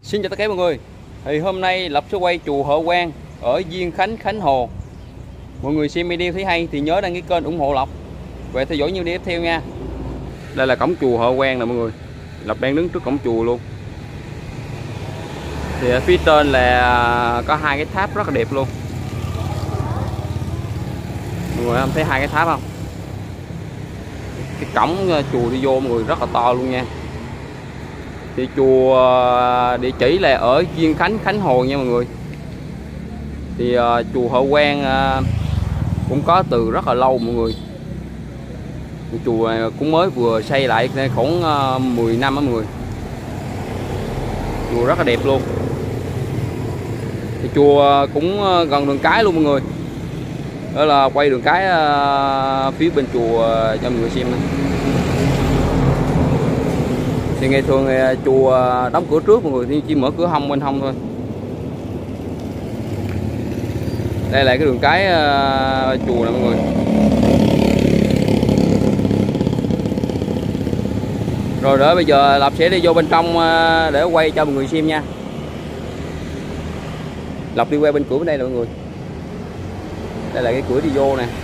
Xin chào tất cả mọi người. Thì hôm nay Lập sẽ quay chùa Hội Quang ở Diên Khánh, Khánh Hồ. Mọi người xem video thấy hay thì nhớ đăng ký kênh ủng hộ Lập. Về theo dõi nhiều video tiếp theo nha. Đây là cổng chùa Hội Quang nè mọi người. Lập đang đứng trước cổng chùa luôn. Thì ở phía trên là có hai cái tháp rất là đẹp luôn. Mọi người thấy hai cái tháp không? Cái cổng chùa đi vô mọi người rất là to luôn nha. Thì chùa địa chỉ là ở Diên Khánh, Khánh Hồ nha mọi người. Thì chùa Hội Quang cũng có từ rất là lâu mọi người. Chùa cũng mới vừa xây lại khoảng 10 năm á mọi người. Chùa rất là đẹp luôn. Thì chùa cũng gần đường cái luôn mọi người. Đó là quay đường cái phía bên chùa cho mọi người xem này. Thì ngày thường thì chùa đóng cửa trước mọi người, thì chỉ mở cửa hông bên hông thôi. Đây là cái đường cái chùa nè mọi người. Rồi đó bây giờ Lập sẽ đi vô bên trong để quay cho mọi người xem nha. Lập đi quay bên cửa bên đây nè mọi người. Đây là cái cửa đi vô nè.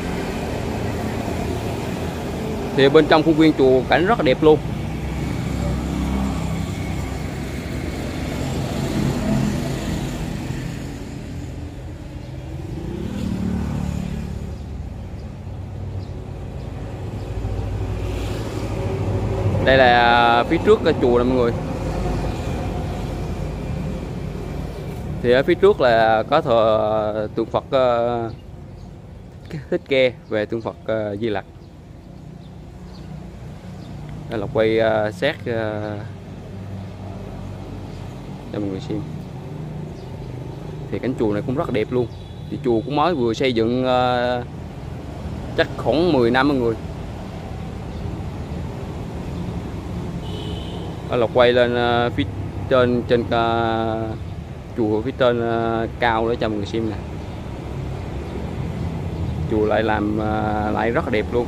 Thì bên trong khuôn viên chùa cảnh rất là đẹp luôn. Đây là phía trước cái chùa nè mọi người. Thì ở phía trước là có thờ tượng Phật Thích Ca về tượng Phật Di Lặc. Đây là quay sát cho mọi người xem. Thì cánh chùa này cũng rất đẹp luôn. Thì chùa cũng mới vừa xây dựng chắc khoảng 10 năm mọi người. Đó là quay lên phía trên chùa phía trên cao để cho mọi người xem nè. Chùa lại làm lại rất là đẹp luôn.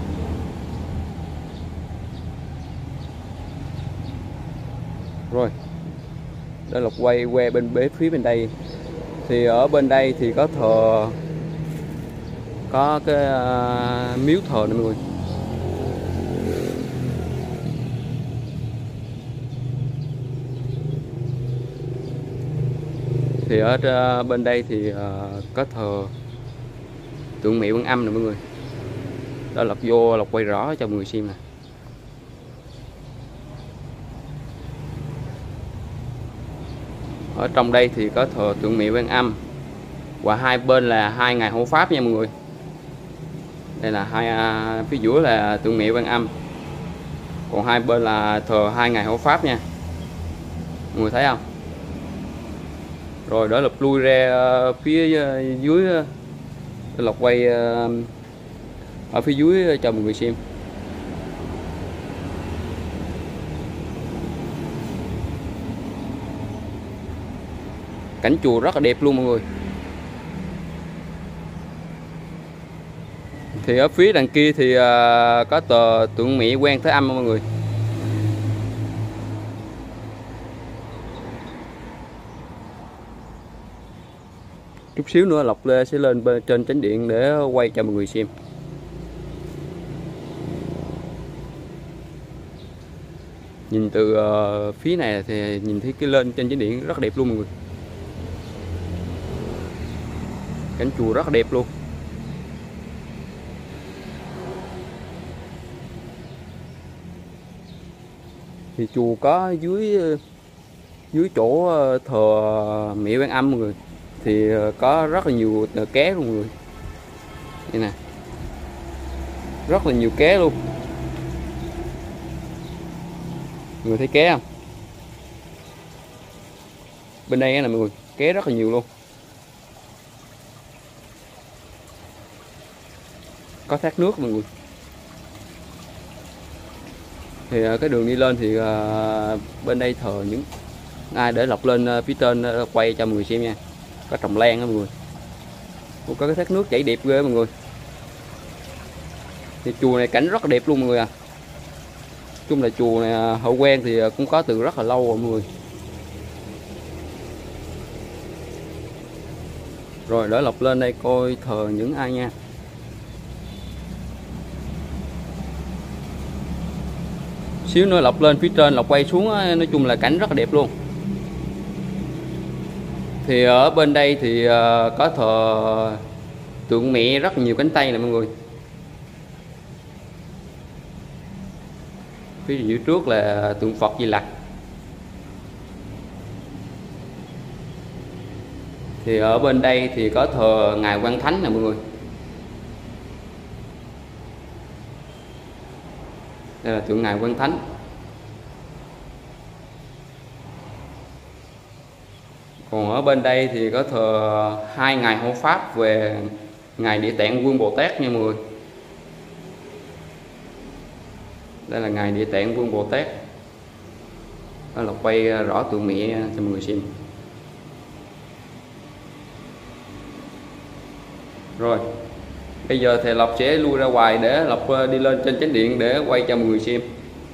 Rồi đây là quay que bên bế phía bên đây. Thì ở bên đây thì có thờ, có cái miếu thờ này mọi người. Thì ở bên đây thì có thờ tượng Mẹ Quan Âm nè mọi người. Đó Lập vô Lập quay rõ cho mọi người xem nè. Ở trong đây thì có thờ tượng Mẹ Quan Âm. Và hai bên là hai ngài hộ pháp nha mọi người. Đây là phía giữa là tượng Mẹ Quan Âm. Còn hai bên là thờ hai ngài hộ pháp nha. Mọi người thấy không? Rồi đó Lập lui ra phía dưới. Lập quay ở phía dưới cho mọi người xem. Cảnh chùa rất là đẹp luôn mọi người. Thì ở phía đằng kia thì có tờ tượng Mẹ Quan Thế Âm mọi người. Chút xíu nữa Lộc sẽ lên bên trên chánh điện để quay cho mọi người xem. Nhìn từ phía này thì nhìn thấy cái lên trên chánh điện rất đẹp luôn mọi người. Cảnh chùa rất đẹp luôn. Thì chùa có dưới chỗ thờ Mẹ Quan Âm mọi người. Thì có rất là nhiều ké luôn mọi người. Đây nè. Rất là nhiều ké luôn. Mọi người thấy ké không? Bên đây nè mọi người, ké rất là nhiều luôn. Có thác nước mọi người. Thì cái đường đi lên thì bên đây thờ những ai để Lọc lên phía trên quay cho mọi người xem nha. Có trồng lan đó mọi người. Có cái thác nước chảy đẹp ghê mọi người. Thì chùa này cảnh rất là đẹp luôn mọi người à. Chung là chùa này Hội Quang thì cũng có từ rất là lâu rồi mọi người. Rồi đỡ Lộc lên đây coi thờ những ai nha. Xíu nữa Lộc lên phía trên, Lộc quay xuống nói chung là cảnh rất là đẹp luôn. Thì ở bên đây thì có thờ tượng mẹ rất nhiều cánh tay nè mọi người. Phía dưới trước là tượng Phật Di Lặc. Thì ở bên đây thì có thờ ngài Quan Thánh nè mọi người. Đây là tượng ngài Quan Thánh. Còn ở bên đây thì có thờ hai ngài hộ pháp về ngài Địa Tạng Vương Bồ Tát nha mọi người. Đây là ngài Địa Tạng Vương Bồ Tát. Đó là quay rõ tượng mẹ cho mọi người xem. Rồi bây giờ thì Lộc sẽ lui ra ngoài để Lộc đi lên trên chánh điện để quay cho mọi người xem.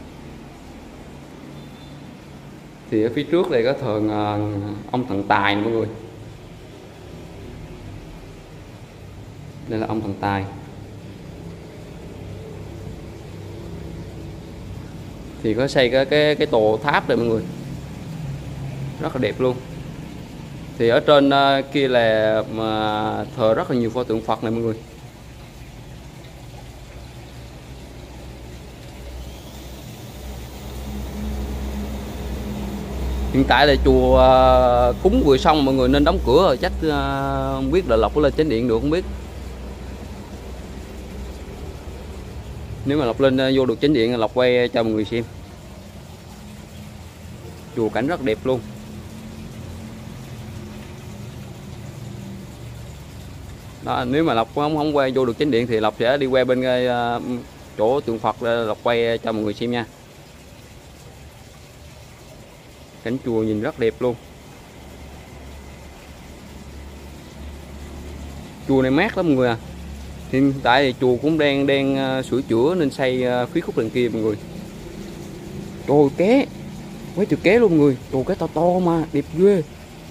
Thì ở phía trước đây có thờ ông thần tài nè mọi người. Đây là ông thần tài. Thì có xây cái tổ tháp đây mọi người, rất là đẹp luôn. Thì ở trên kia là thờ rất là nhiều pho tượng Phật này mọi người. Hiện tại là chùa cúng vừa xong mọi người nên đóng cửa rồi, chắc không biết là Lộc có lên chánh điện được không biết. Nếu mà Lộc lên vô được chánh điện Lộc quay cho mọi người xem. Chùa cảnh rất đẹp luôn. Đó, nếu mà Lộc không quay vô được chánh điện thì Lộc sẽ đi quay bên chỗ tượng Phật Lộc quay cho mọi người xem nha. Cảnh chùa nhìn rất đẹp luôn. Chùa này mát lắm mọi người à. Hiện tại thì chùa cũng đang sửa chữa nên xây phía khúc đằng kia mọi người. Trời ké, quá trời ké luôn mọi người. Trời, cái to to mà đẹp ghê.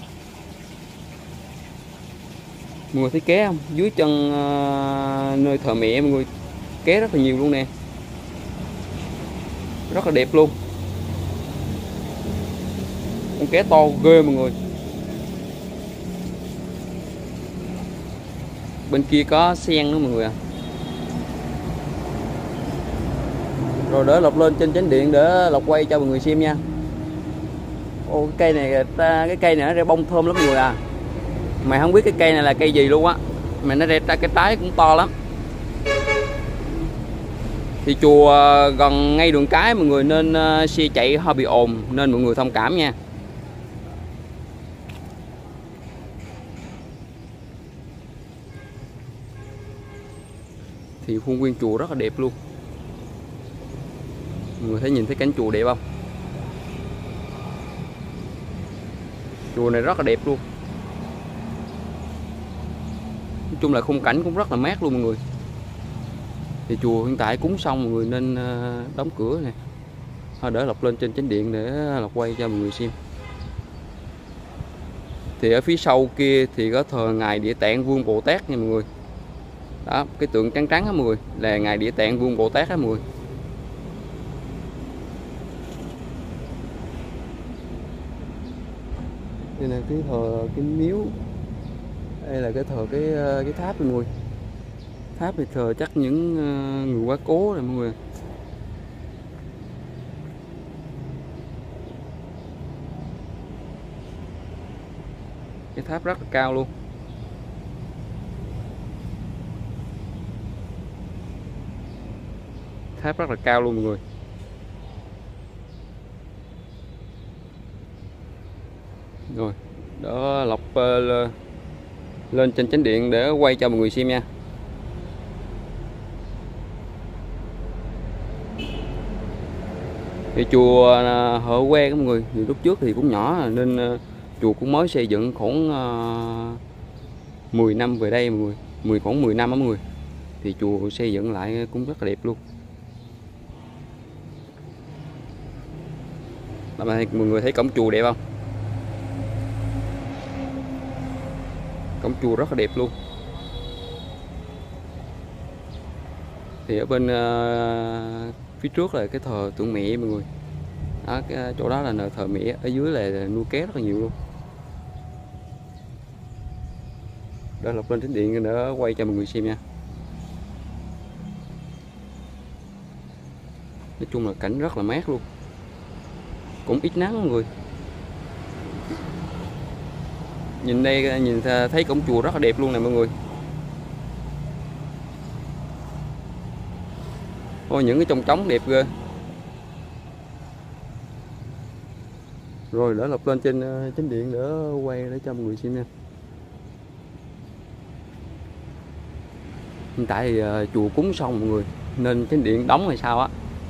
Mọi người thấy ké không? Dưới chân nơi thờ mẹ mọi người, ké rất là nhiều luôn nè. Rất là đẹp luôn. Con ké to ghê mọi người. Bên kia có sen nữa mọi người à. Rồi đỡ Lộc lên trên chánh điện để Lộc quay cho mọi người xem nha. Ô, cái cây này cái cây này nó ra bông thơm lắm mọi người à. Mày không biết cái cây này là cây gì luôn á, mà nó ra cái trái cũng to lắm. Thì chùa gần ngay đường cái mọi người nên xe chạy hơi bị ồn nên mọi người thông cảm nha. Thì khuôn viên chùa rất là đẹp luôn. Mọi người thấy nhìn thấy cánh chùa đẹp không? Chùa này rất là đẹp luôn. Nói chung là khung cảnh cũng rất là mát luôn mọi người. Thì chùa hiện tại cúng xong mọi người nên đóng cửa nè. Thôi đỡ Lộc lên trên chánh điện để Lộc quay cho mọi người xem. Thì ở phía sau kia thì có thờ ngài Địa Tạng Vương Bồ Tát nha mọi người. Đó, cái tượng trắng trắng đó mọi người là ngài Địa Tạng Vương Bồ Tát đó mọi người. Đây là cái thờ cái miếu. Đây là cái thờ cái tháp mọi người. Tháp thì thờ chắc những người quá cố này mọi người. Cái tháp rất là cao luôn. Tháp rất là cao luôn mọi người. Rồi đó, Lộc lên trên chánh điện để quay cho mọi người xem nha. Thì chùa Hợ Que của mọi người thì lúc trước thì cũng nhỏ nên chùa cũng mới xây dựng khoảng 10 năm về đây mọi người, khoảng 10 năm đó mọi người. Thì chùa xây dựng lại cũng rất là đẹp luôn. Mọi người thấy cổng chùa đẹp không? Cổng chùa rất là đẹp luôn. Thì ở bên phía trước là cái thờ tượng mẹ mọi người. Đó, cái chỗ đó là thờ mẹ, ở dưới là nuôi cá rất là nhiều luôn. Đó Lộc lên chánh điện để quay cho mọi người xem nha. Nói chung là cảnh rất là mát luôn, cũng ít nắng mọi người. Nhìn đây, nhìn thấy cổng chùa rất là đẹp luôn nè mọi người. Ôi, những cái chong trống đẹp ghê. Rồi đỡ Lộc lên trên chánh điện để quay để cho mọi người xem nha. Hiện tại thì chùa cúng xong mọi người nên chánh điện đóng hay sao á.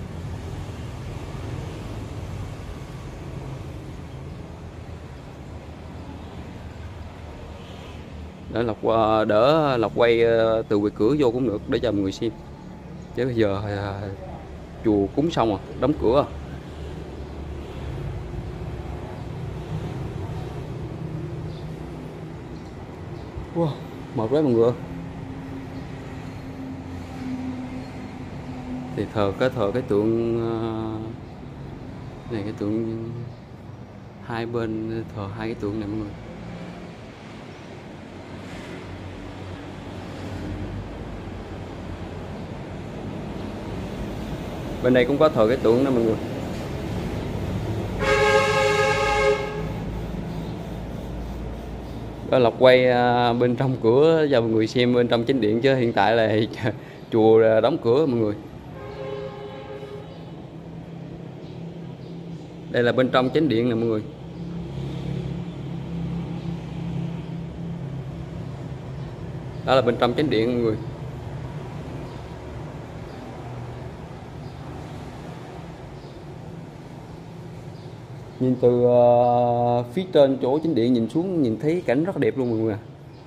Đỡ Lộc quay từ ngoài cửa vô cũng được để cho mọi người xem. Chứ bây giờ chùa cúng xong rồi đóng cửa rồi. Wow, mệt quá mọi người. Thì thờ cái tượng này, cái tượng hai bên thờ hai cái tượng này mọi người. Bên đây cũng có thờ cái tượng đó mọi người. Đó Lộc quay bên trong cửa cho mọi người xem bên trong chánh điện, chứ hiện tại là chùa đóng cửa mọi người. Đây là bên trong chánh điện nè mọi người. Đó là bên trong chánh điện mọi người. Nhìn từ phía trên chỗ chánh điện nhìn xuống, nhìn thấy cảnh rất đẹp luôn mọi người.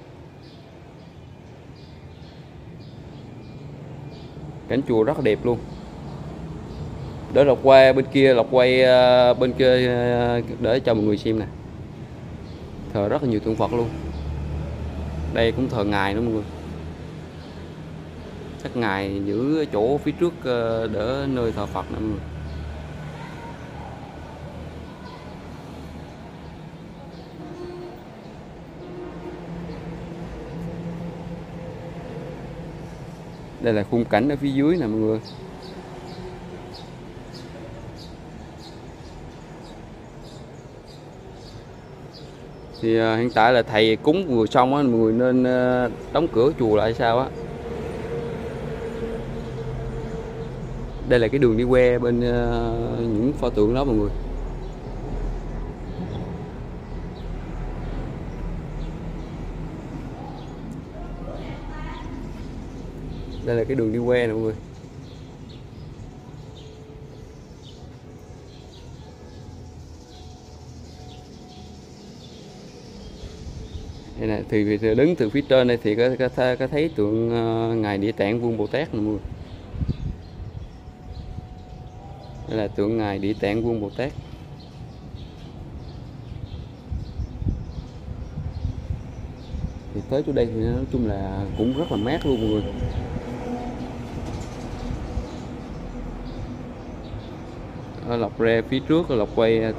Cảnh chùa rất là đẹp luôn. Để Lộc qua bên kia, Lộc quay bên kia để cho mọi người xem nè. Thờ rất là nhiều tượng Phật luôn. Đây cũng thờ ngài nữa mọi người. Chắc ngài giữ chỗ phía trước để nơi thờ Phật nè mọi người. Đây là khung cảnh ở phía dưới nè mọi người. Thì hiện tại là thầy cúng vừa xong á, mọi người nên đóng cửa chùa lại sao á. Đây là cái đường đi que bên những pho tượng đó mọi người. Đây là cái đường đi que nè mọi người. Đây này, thì đứng từ phía trên đây thì có thấy tượng ngài Địa Tạng Vương Bồ Tát nè mọi người. Đây là tượng ngài Địa Tạng Vương Bồ Tát. Thì tới chỗ đây thì nói chung là cũng rất là mát luôn mọi người. Lộc ra phía trước, Lộc quay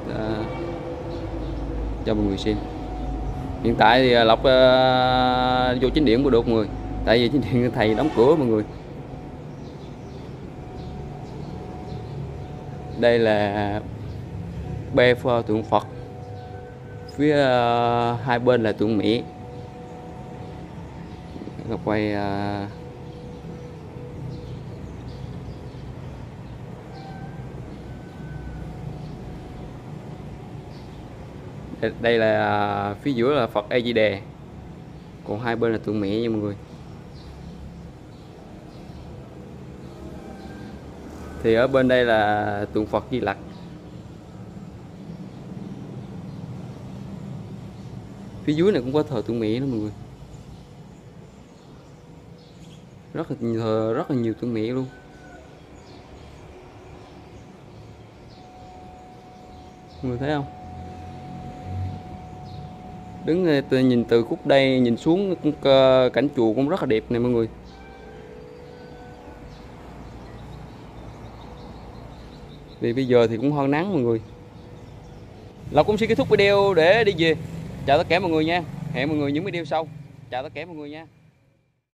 cho mọi người xem. Hiện tại thì Lộc vô chánh điện cũng được mọi người, tại vì chánh điện thầy đóng cửa mọi người. Đây là bê pho tượng Phật, phía hai bên là tượng mẹ. Lộc quay đây là phía giữa là Phật A Di Đà, còn hai bên là tượng mẹ nha mọi người. Thì ở bên đây là tượng Phật Di Lặc. Phía dưới này cũng có thờ tượng mẹ đó mọi người. Rất là nhiều tượng mẹ luôn. Mọi người thấy không? Đứng nhìn từ khúc đây nhìn xuống cảnh chùa cũng rất là đẹp này mọi người. Vì bây giờ thì cũng hơn nắng mọi người. Lộc cũng xin kết thúc video để đi về. Chào tất cả mọi người nha. Hẹn mọi người những video sau. Chào tất cả mọi người nha.